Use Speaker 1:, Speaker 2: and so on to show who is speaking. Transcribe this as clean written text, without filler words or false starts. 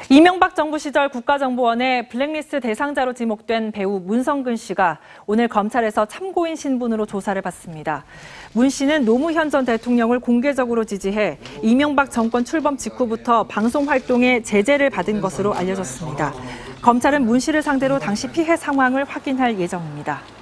Speaker 1: 이명박 정부 시절 국가정보원의 블랙리스트 대상자로 지목된 배우 문성근 씨가 오늘 검찰에서 참고인 신분으로 조사를 받습니다. 문 씨는 노무현 전 대통령을 공개적으로 지지해 이명박 정권 출범 직후부터 방송 활동에 제재를 받은 것으로 알려졌습니다. 검찰은 문 씨를 상대로 당시 피해 상황을 확인할 예정입니다.